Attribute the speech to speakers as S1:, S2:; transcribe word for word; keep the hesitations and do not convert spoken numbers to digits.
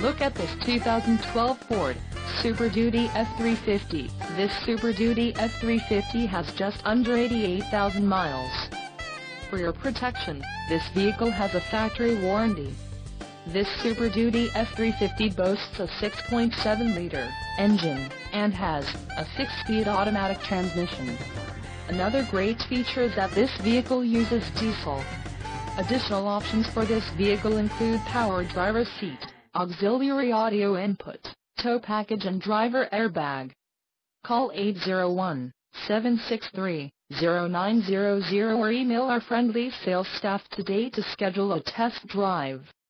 S1: Look at this two thousand twelve Ford Super Duty F three fifty. This Super Duty F three fifty has just under eighty-eight thousand miles. For your protection, this vehicle has a factory warranty. This Super Duty F three fifty boasts a six point seven liter engine, and has a six-speed automatic transmission. Another great feature is that this vehicle uses diesel. Additional options for this vehicle include power driver's seat, auxiliary audio input, tow package and driver airbag. Call eight zero one, seven six three, zero nine zero zero or email our friendly sales staff today to schedule a test drive.